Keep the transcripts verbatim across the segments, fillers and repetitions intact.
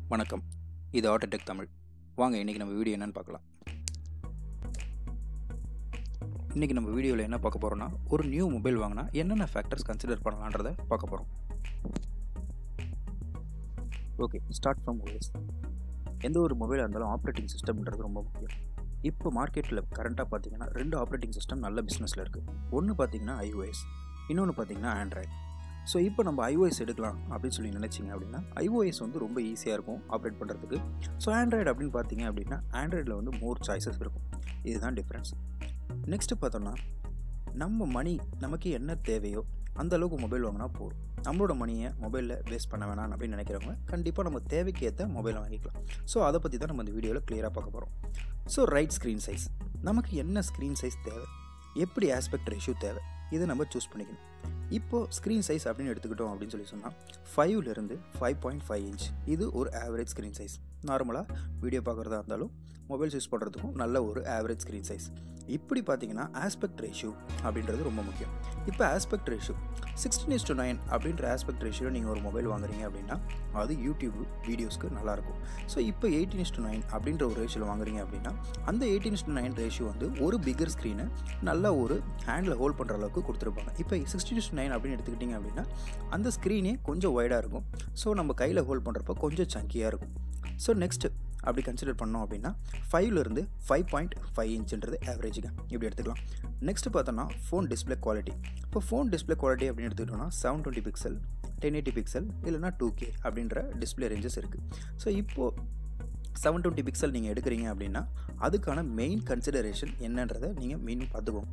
வணக்கம், இது ஆட்டோடெக் தமிழ். வாங்க இன்றைக்கி நம்ம வீடியோ என்னென்னு பார்க்கலாம். இன்றைக்கி நம்ம வீடியோவில் என்ன பார்க்க போகிறோன்னா, ஒரு நியூ மொபைல் வாங்கினா என்னென்ன ஃபேக்டர்ஸ் கன்சிடர் பண்ணலான்றதை பார்க்க போகிறோம். Okay, start from OS. எந்த ஒரு மொபைலாக இருந்தாலும் ஆப்ரேட்டிங் சிஸ்டம்ன்றது ரொம்ப முக்கியம். இப்போ மார்க்கெட்டில் கரண்ட்டாக பார்த்தீங்கன்னா ரெண்டு ஆப்ரேட்டிங் சிஸ்டம் நல்ல பிஸ்னஸில் இருக்குது. ஒன்று பார்த்தீங்கன்னா iOS, இன்னொன்று பார்த்தீங்கன்னா ஆண்ட்ராய்டு. ஸோ இப்போ நம்ம iOS எடுக்கலாம் அப்படின்னு சொல்லி நினச்சிங்க அப்படின்னா iOS வந்து ரொம்ப ஈஸியாக இருக்கும் ஆப்ரேட் பண்ணுறதுக்கு. ஸோ ஆண்ட்ராய்டு அப்படின்னு பார்த்தீங்க அப்படின்னா ஆண்ட்ராய்டில் வந்து மோர் சாய்ஸஸ் இருக்கும். இதுதான் டிஃப்ரென்ஸ். நெக்ஸ்ட்டு பார்த்தோம்னா, நம்ம மணி நமக்கு என்ன தேவையோ அந்த அளவுக்கு மொபைல் வாங்கினா போதும். நம்மளோட மணியை மொபைலில் வேஸ்ட் பண்ண வேணாம் அப்படின்னு நினைக்கிறவங்க கண்டிப்பாக நம்ம தேவைக்கு ஏற்ற மொபைலை வாங்கிக்கலாம். ஸோ அதை பற்றி தான் நம்ம இந்த வீடியோவில் கிளியராக பார்க்க போகிறோம். ஸோ ரைட் ஸ்க்ரீன் சைஸ், நமக்கு என்ன ஸ்க்ரீன் சைஸ் தேவை, எப்படி ஆஸ்பெக்ட் ரேஷியோ தேவை, இதை நம்ம சூஸ் பண்ணிக்கணும். இப்போது ஸ்க்ரீன் சைஸ் அப்படின்னு எடுத்துக்கிட்டோம் அப்படின்னு சொல்லி சொன்னால் ஃபைவ்லேருந்து ஃபைவ் பாயிண்ட் ஃபைவ் இன்ச் இது ஒரு ஆவரேஜ் ஸ்க்ரீன் சைஸ். நார்மலாக வீடியோ பார்க்குறதா இருந்தாலும் மொபைல்ஸ் யூஸ் பண்ணுறதுக்கும் நல்ல ஒரு ஆவரேஜ் ஸ்க்ரீன் சைஸ். இப்படி பார்த்தீங்கன்னா ஆஸ்பெக்ட் ரேஷியோ அப்படின்றது ரொம்ப முக்கியம். இப்போ aspect ratio sixteen is to nine அப்படின்ற ஆஸ்பெக்ட் ரேஷியோ நீங்கள் ஒரு மொபைல் வாங்குறீங்க அப்படின்னா அது யூடியூப் வீடியோஸ்க்கு நல்லாயிருக்கும். ஸோ இப்போ எயிட்டீன் இஸ் டு நைன் அப்படின்ற ஒரு ரேஷியோவில் வாங்குறீங்க அப்படின்னா அந்த eighteen is to nine ratio வந்து ஒரு பிகர் ஸ்க்ரீனை நல்லா ஒரு ஹேண்டில் ஹோல்ட் பண்ணுற அளவுக்கு கொடுத்துருப்பாங்க. இப்போ சிக்ஸ்டீன் இஸ் டு நைன் அப்படின்னு எடுத்துக்கிட்டிங்க அப்படின்னா அந்த ஸ்க்ரீனே கொஞ்சம் வைடாக இருக்கும். ஸோ நம்ம கையில் ஹோல்ட் பண்ணுறப்ப கொஞ்சம் சங்கியாக இருக்கும். ஸோ நெக்ஸ்ட்டு அப்படி கன்சிடர் பண்ணோம் அப்படின்னா ஃபைவ்லேருந்து ஃபைவ் பாயிண்ட் ஃபைவ் இன்ச்சுன்றது ஆவரேஜுங்க இப்படி எடுத்துக்கலாம். நெக்ஸ்ட்டு பார்த்தோன்னா ஃபோன் டிஸ்பிளே குவாலிட்டி. இப்போ ஃபோன் டிஸ்பிளே குவாலிட்டி அப்படின்னு எடுத்துக்கிட்டோம்னா seven twenty pixel, ten eighty pixel இல்லைனா டூ கே அப்படின்ற டிஸ்பிளே ரேஞ்சஸ் இருக்குது. ஸோ இப்போது செவன் டுவெண்ட்டி பிக்சல் நீங்கள் எடுக்கிறீங்க அப்படின்னா அதுக்கான மெயின் கன்சிடரேஷன் என்னன்றதை நீங்கள் மெயின் பார்த்துக்கோங்க.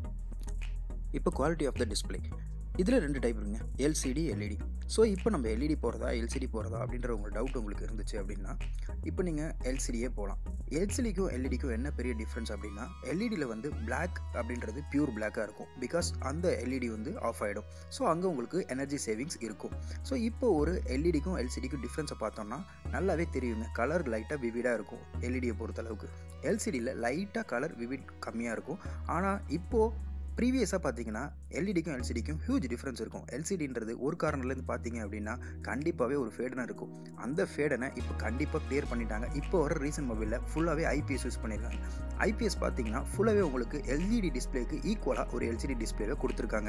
இப்போ குவாலிட்டி ஆஃப் த டிஸ்பிளே இதில் ரெண்டு டைப் இருக்குங்க, எல்சிடி எல்இடி. ஸோ இப்போ நம்ம எல்இடி போகிறதா எல்சிடி போகிறதா அப்படின்ற உங்களுக்கு டவுட் உங்களுக்கு இருந்துச்சு அப்படின்னா இப்போ நீங்கள் எல்சிடியே போகலாம். எல்சிடிக்கும் எல்இடிக்கும் என்ன பெரிய டிஃப்ரென்ஸ் அப்படின்னா எல்இடியில் வந்து பிளாக் அப்படின்றது பியூர் பிளாக்காக இருக்கும். பிகாஸ் அந்த எல்இடி வந்து ஆஃப் ஆகிடும். ஸோ அங்கே உங்களுக்கு எனர்ஜி சேவிங்ஸ் இருக்கும். ஸோ இப்போ ஒரு எல்இடிக்கும் எல்சிடிக்கும் டிஃப்ரென்ஸை பார்த்தோம்னா நல்லாவே தெரியுங்க. கலர் லைட்டாக விவிடாக இருக்கும் எல்இடியை பொறுத்தளவுக்கு. எல்சிடியில் லைட்டாக கலர் விவிட் கம்மியாக இருக்கும். ஆனால் இப்போது ப்ரீவியஸாக பார்த்தீங்கன்னா எல்இடிக்கும் எல்சிடிக்கும் ஹியூஜ் டிஃப்ரென்ஸ் இருக்கும். எல்சிடின்றது ஒரு கார்னர்லேருந்து பார்த்தீங்க அப்படின்னா கண்டிப்பாகவே ஒரு ஃபேடனை இருக்கும். அந்த ஃபேடனை இப்போ கண்டிப்பாக கிளியர் பண்ணிட்டாங்க. இப்போ வர ரீசன்ட் மொபைலில் ஃபுல்லாகவே ஐபிஎஸ் யூஸ் பண்ணியிருக்காங்க. ஐபிஎஸ் பார்த்தீங்கன்னா ஃபுல்லாகவே உங்களுக்கு எல்இடி டிஸ்பிளேக்கு ஈக்குவலாக ஒரு எல்சிடி டிஸ்பிளேவை கொடுத்துருக்காங்க.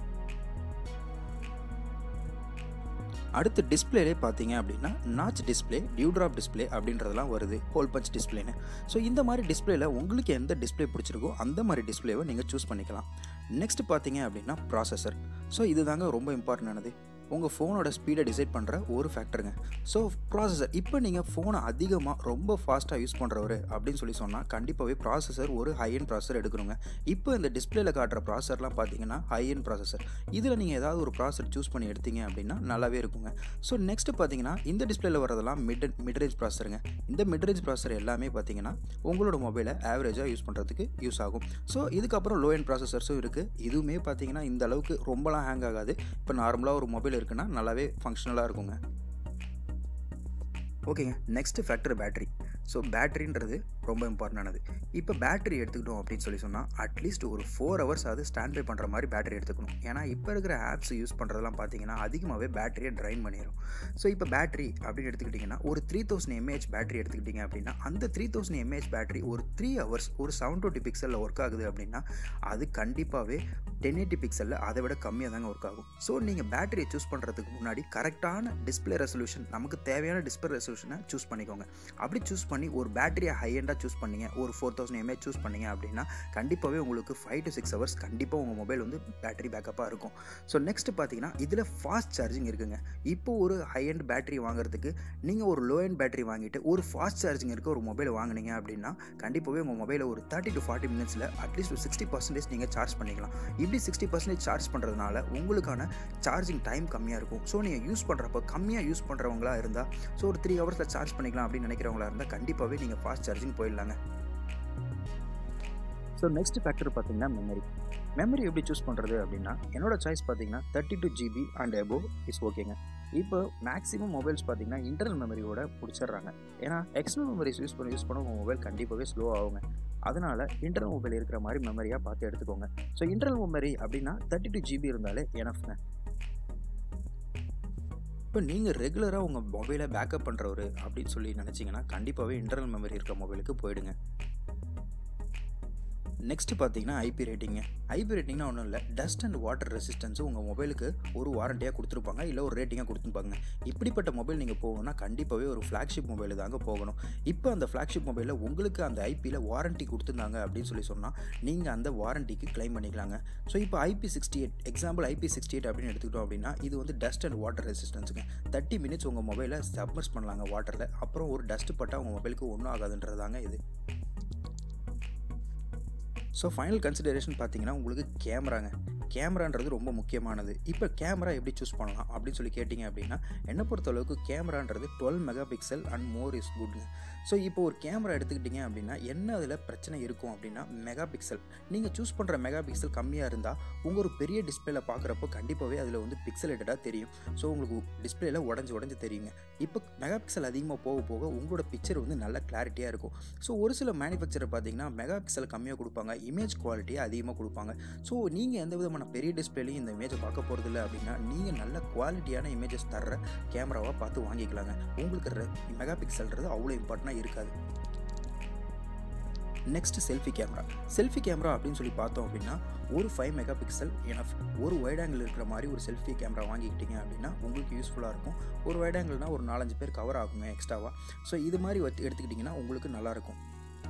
அடுத்து டிஸ்பிளேலே பார்த்தீங்க அப்படின்னா நாச் டிஸ்பிளே, டியூட்ராப் டிஸ்பிளே அப்படின்றதெல்லாம் வருது, ஹோல் பஞ்ச் டிஸ்பிளேன்னு. ஸோ இந்த மாதிரி டிஸ்பிளேல உங்களுக்கு எந்த டிஸ்பிளே பிடிச்சிருக்கோ அந்த மாதிரி டிஸ்பிளேவை நீங்கள் சூஸ் பண்ணிக்கலாம். நெக்ஸ்ட் பார்த்தீங்க அப்படின்னா ப்ராசஸர். ஸோ இது தாங்க ரொம்ப இம்பார்ட்டன்டானது. உங்கள் ஃபோனோட ஸ்பீடை டிசைட் பண்ணுற ஒரு ஃபேக்டருங்க. ஸோ ப்ராசஸர், இப்போ நீங்கள் ஃபோனை அதிகமாக ரொம்ப ஃபாஸ்ட்டாக யூஸ் பண்ணுறவர் அப்படின்னு சொல்லி சொன்னால் கண்டிப்பாகவே ப்ராசஸர் ஒரு ஹை எண்ட் ப்ராசஸர் எடுக்கணுங்க. இப்போ இந்த டிஸ்பிளேல காட்டுற ப்ராசஸர்லாம் பார்த்தீங்கன்னா ஹை எண்ட் ப்ராசஸர். இதில் நீங்கள் ஏதாவது ஒரு ப்ராசஸர் சூஸ் பண்ணி எடுத்தீங்க அப்படின்னா நல்லாவே இருக்குங்க. ஸோ நெக்ஸ்ட்டு பார்த்தீங்கன்னா இந்த டிஸ்பிளேல வரதெல்லாம் மிட் மிட்ரேஞ்ச் ப்ராசஸருங்க. இந்த மிட்ரேஞ்ச் ப்ராசஸர் எல்லாமே பார்த்தீங்கன்னா உங்களோட மொபைலை ஆவரேஜாக யூஸ் பண்ணுறதுக்கு யூஸ் ஆகும். ஸோ இதுக்கப்புறம் லோ எண்ட் ப்ராசஸர்ஸும் இருக்குது. இதுவுமே பார்த்தீங்கன்னா இந்த அளவுக்கு ரொம்பலாம் ஹேங் ஆகாது. இப்போ நார்மலாக ஒரு மொபைல் இருக்குன்னா நல்லாவே ஃபங்க்ஷனலாக இருக்குங்க. ஓகேங்க, நெக்ஸ்ட் ஃபேக்டர் பேட்டரி. ஸோ பேட்டரின்றது ரொம்ப இம்பார்ட்டன்டானது. இப்போ பேட்டரி எடுத்துக்கிட்டோம் அப்படின்னு சொல்லி சொன்னால் அட்லீஸ்ட் ஒரு ஃபோர் ஹவர்ஸ் அது ஸ்டாண்ட் பை பண்ணுற மாதிரி பேட்டரி எடுத்துக்கணும். ஏன்னா இப்போ இருக்கிற ஆப்ஸ் யூஸ் பண்ணுறதெல்லாம் பார்த்தீங்கன்னா அதிகமாகவே பேட்டரியை ட்ரைன் பண்ணிடும். ஸோ இப்போ பேட்டரி அப்படின்னு எடுத்துக்கிட்டிங்கன்னா ஒரு த்ரீ தௌசண்ட் எம்ஏஹெச் பேட்டரி எடுத்துக்கிட்டிங்க அப்படின்னா அந்த த்ரீ தௌசண்ட் எம்ஏஹெச் பேட்டரி ஒரு த்ரீ ஹவர்ஸ் ஒரு செவன் டுவெண்ட்டி பிக்சலில் ஒர்க் ஆகுது அப்படின்னா அது கண்டிப்பாகவே டென் எயிட்டி பிக்சலில் அதை விட கம்மியாக தாங்க ஒர்க் ஆகும். ஸோ நீங்கள் பேட்டரியை சூஸ் பண்ணுறதுக்கு முன்னாடி கரெக்டான டிஸ்பிளே ரெசல்யூஷன், நமக்கு தேவையான டிஸ்பிளே ரெசல்யூஷனை சூஸ் பண்ணிக்கோங்க. அப்படி சூஸ் பண்ணி ஒரு பேட்டரியை ஹை எண்டாக சூஸ் பண்ணிங்க, ஒரு ஃபோர் தௌசண்ட் எம்ஏஹெச் சூஸ் பண்ணிங்க அப்படின்னா கண்டிப்பாகவே உங்களுக்கு ஃபைவ் டு சிக்ஸ் ஹவர்ஸ் கண்டிப்பாக உங்கள் மொபைல் வந்து பேட்டரி பேக்கப்பாக இருக்கும். ஸோ நெக்ஸ்ட் பார்த்தீங்கன்னா இதில் ஃபாஸ்ட் சார்ஜிங் இருக்குங்க. இப்போ ஒரு ஹை எண்ட் பேட்டரி வாங்குறதுக்கு நீங்கள் ஒரு லோ எண்ட் பேட்டரி வாங்கிட்டு ஒரு ஃபாஸ்ட் சார்ஜிங் இருக்க ஒரு மொபைல் வாங்கினீங்க அப்படின்னா கண்டிப்பாகவே உங்கள் மொபைலை ஒரு தேர்ட்டி டு ஃபார்ட்டி மினிட்ஸில் அட்லீஸ்ட் ஒரு சிக்ஸ்டி பர்சன்டேஜ் நீங்கள் சார்ஜ் பண்ணிக்கலாம். இப்படி சிக்ஸ்டி பர்சன்டேஜ் சார்ஜ் பண்ணுறதுனால உங்களுக்கான சார்ஜிங் டைம் கம்மியாக இருக்கும். ஸோ நீங்கள் யூஸ் பண்ணுறப்போ கம்மியாக யூஸ் பண்ணுறவங்களா இருந்தால் ஸோ ஒரு த்ரீ ஹவர்ஸில் சார்ஜ் பண்ணிக்கலாம் அப்படின்னு நினைக்கிறவங்களா இருந்தால் கண்டிப்பாகவே நீங்கள் ஃபாஸ்ட் சார்ஜிங் போயிடலாங்க. ஸோ நெக்ஸ்ட் ஃபேக்டர் பார்த்தீங்கன்னா மெமரி. மெமரி எப்படி சூஸ் பண்ணுறது அப்படின்னா என்னோட சாய்ஸ் பார்த்தீங்கன்னா thirty two GB and above is ஓகேங்க. இப்போ மேக்ஸிமம் மொபைல்ஸ் பார்த்தீங்கன்னா இன்டர்னல் மெமரியோட பிடிச்சிடுறாங்க. ஏன்னா எக்ஸ்டர்னல் மெமரிஸ் யூஸ் பண்ணி யூஸ் பண்ண உங்கள் மொபைல் கண்டிப்பாகவே ஸ்லோ ஆகுங்க. அதனால் இன்டர்னல் மொபைல் இருக்கிற மாதிரி மெமரியாக பார்த்து எடுத்துக்கோங்க. ஸோ இன்டர்னல் மெமரி அப்படின்னா தேர்ட்டி டூ ஜிபி இருந்தாலே எனஃப்ங்க. இப்போ நீங்கள் ரெகுலராக உங்கள் மொபைலை பேக்கப் பண்ணுறவர் அப்படின்னு சொல்லி நினச்சிங்கன்னா கண்டிப்பாகவே இன்டர்னல் மெமரி இருக்க மொபைலுக்கு போயிடுங்க. நெக்ஸ்ட் பார்த்தீங்கன்னா ஐபி ரேட்டிங்க. ஐபி ரேட்டிங்னா ஒன்றும் இல்லை, டஸ்ட் அண்ட் வாட்டர் ரெசிஸ்டன்ஸு உங்கள் மொபைலுக்கு ஒரு வாரண்டியாக கொடுத்துருப்பாங்க, இல்லை ஒரு ரேட்டிங்காக கொடுத்துருப்பாங்க. இப்படிப்பட்ட மொபைல் நீங்கள் போகணுன்னா கண்டிப்பாகவே ஒரு ஃப்ளாக்ஷிப் மொபைல் தாங்க போகணும். இப்போ அந்த ஃப்ளாக்ஷிப் மொபைலில் உங்களுக்கு அந்த ஐபியில் வாரண்ட்டி கொடுத்துருந்தாங்க அப்படின்னு சொல்லி சொன்னால் நீங்கள் அந்த வாரண்டிக்கு கிளைம் பண்ணிக்கலாங்க. ஸோ இப்போ IP sixty eight example IP sixty eight அப்படின்னு எடுத்துக்கிட்டோம் அப்படின்னா இது வந்து டஸ்ட் அண்ட் வாட்டர் ரெசிஸ்டன்ஸுங்க. தேர்ட்டி மினிட்ஸ் உங்கள் மொபைலை சப்மர்ஸ் பண்ணலாங்க வாட்டரில், அப்புறம் ஒரு டஸ்ட் பட்டால் உங்கள் மொபைலுக்கு ஒன்றும் ஆகாதுன்றதாங்க இது. ஸோ ஃபைனல் கன்சிடரேஷன் பார்த்தீங்கன்னா உங்களுக்கு கேமராங்க. கேமரான்றது ரொம்ப முக்கியமானது. இப்போ கேமரா எப்படி சூஸ் பண்ணலாம் அப்படின்னு சொல்லி கேட்டிங்க அப்படின்னா என்னை பொறுத்தளவுக்கு கேமரான்றது twelve mega pixel and more is குட்ங்க. ஸோ இப்போ ஒரு கேமரா எடுத்துக்கிட்டிங்க அப்படின்னா என்ன அதில் பிரச்சனை இருக்கும் அப்படின்னா மெகா பிக்சல். நீங்கள் சூஸ் பண்ணுற மெகா பிக்சல் கம்மியாக இருந்தால் உங்கள் ஒரு பெரிய டிஸ்பிளேல பார்க்குறப்போ கண்டிப்பாகவே அதில் வந்து பிக்சலேட்டடாக தெரியும். ஸோ உங்களுக்கு டிஸ்பிளேல உடஞ்சி உடஞ்சி தெரியுங்க. இப்போ மெகா பிக்சல் அதிகமாக போக போக உங்களோட பிக்சர் வந்து நல்ல கிளாரிட்டியாக இருக்கும். ஸோ ஒரு சில மேனுஃபேக்சரர் பார்த்தீங்கன்னா மெகா பிக்சல் கம்மியாக கொடுப்பாங்க, இமேஜ் குவாலிட்டியை அதிகமாக கொடுப்பாங்க. ஸோ நீங்கள் எந்த விதமான பெரிய டிஸ்பிளேலையும் இந்த இமேஜை பார்க்க போகிறதில்ல அப்படின்னா நீங்கள் நல்ல குவாலிட்டியான இமேஜஸ் தர்ற கேமராவாக பார்த்து வாங்கிக்கலாங்க. உங்களுக்கு மெகா பிக்சல்ன்றது அவ்வளோ இம்பார்ட்டண்டாக இருக்காது. Next selfie camera. Selfie camera அப்படின்னு சொல்லி பார்த்தோம் அப்படின்னா ஒரு ஃபைவ் மெகா பிக்சல் எனஃப். ஒரு வைட் ஆங்கிள் இருக்கிற மாதிரி ஒரு செல்ஃபி கேமரா வாங்கிக்கிட்டீங்க அப்படின்னா உங்களுக்கு யூஸ்ஃபுல்லாக இருக்கும். ஒரு வைட் ஆங்கிள்னால் ஒரு நாலஞ்சு பேர் கவர் ஆகுங்க எக்ஸ்ட்ராவாக. ஸோ இது மாதிரி எடுத்துக்கிட்டிங்கன்னா உங்களுக்கு நல்லாயிருக்கும்.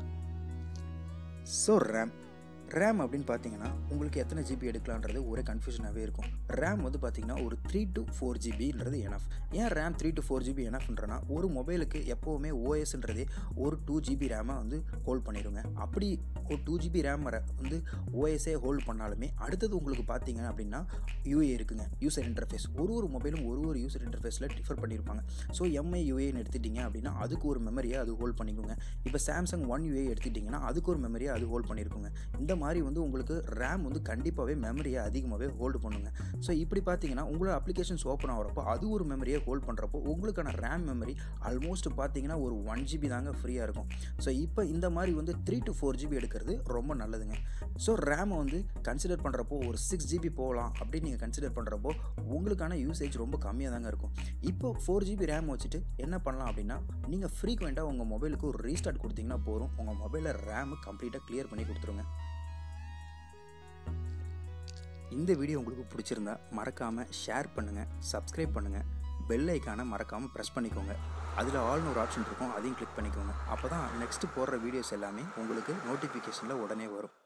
ஸோ ரேம் ரேம் அப்படின்னு பார்த்தீங்கன்னா உங்களுக்கு எத்தனை ஜிபி எடுக்கலான்றது ஒரே கன்ஃபியூஷனாகவே இருக்கும். ரேம் வந்து பார்த்தீங்கன்னா ஒரு த்ரீ டு ஃபோர் ஜிபின்றது எனஃப். ஏன் RAM three to four GB எனஃப்ன்றனா ஒரு மொபைலுக்கு எப்போவுமே ஓஎஸ்ன்றதே ஒரு டூ ஜிபி ரேமை வந்து ஹோல்ட் பண்ணிடுங்க. அப்படி ஒரு டூ ஜிபி ரேம் வந்து ஓஎஸ்ஏ ஹோல்ட் பண்ணாலுமே அடுத்தது உங்களுக்கு பார்த்தீங்க அப்படின்னா யூஏ இருக்குங்க, யூசர் இன்டர்ஃபேஸ். ஒரு ஒரு மொபைலும் ஒரு ஒரு யூசர் இன்டர்ஃபேஸில் டிஃபர் பண்ணியிருப்பாங்க. ஸோ எம்ஐ யூஏன்னு எடுத்துட்டிங்க அப்படின்னா அதுக்கு ஒரு மெமரியை அது ஹோல்ட் பண்ணிக்கோங்க. இப்போ சாம்சங் ஒன் யூஏ எடுத்துட்டிங்கன்னா அதுக்கு ஒரு மெமரியை அது ஹோல்ட் பண்ணியிருக்குங்க. இந்த மாதிரி வந்து உங்களுக்கு ரேம் வந்து கண்டிப்பாகவே மெமரியை அதிகமாகவே ஹோல்டு பண்ணுங்க. ஸோ இப்படி பார்த்தீங்கன்னா உங்களோட அப்ளிகேஷன்ஸ் ஓப்பன் ஆகிறப்போ அது ஒரு மெமரியை ஹோல்ட் பண்ணுறப்போ உங்களுக்கான ரேம் மெமரி ஆல்மோஸ்ட் பார்த்தீங்கன்னா ஒரு ஒன் ஜிபி தாங்க ஃப்ரீயாக இருக்கும். ஸோ இப்போ இந்த மாதிரி வந்து த்ரீ டு ஃபோர் ஜிபி எடுக்கிறது ரொம்ப நல்லதுங்க. ஸோ ரேமை வந்து கன்சிடர் பண்ணுறப்போ ஒரு சிக்ஸ் ஜிபி போகலாம் அப்படின்னு நீங்கள் கன்சிடர் பண்ணுறப்போ உங்களுக்கான யூசேஜ் ரொம்ப கம்மியாக தாங்க இருக்கும். இப்போ ஃபோர் ஜிபி ரேம் வச்சுட்டு என்ன பண்ணலாம் அப்படின்னா நீங்கள் ஃப்ரீக்வெண்ட்டாக உங்கள் மொபைலுக்கு ஒரு ரீஸ்டார்ட் கொடுத்தீங்கன்னா போதும், உங்கள் மொபைலில் ரேமு கம்ப்ளீட்டாக கிளியர் பண்ணி கொடுத்துருங்க. இந்த வீடியோ உங்களுக்கு பிடிச்சிருந்தா மறக்காமல் ஷேர் பண்ணுங்கள், சப்ஸ்கிரைப் பண்ணுங்கள், பெல் ஐக்கானை மறக்காமல் ப்ரெஸ் பண்ணிக்கோங்க. அதில் ஆல்னு ஒரு ஆப்ஷன் இருக்கும், அதையும் கிளிக் பண்ணிக்கோங்க. அப்போ தான் நெக்ஸ்ட்டு போடுற வீடியோஸ் எல்லாமே உங்களுக்கு நோட்டிஃபிகேஷனில் உடனே வரும்.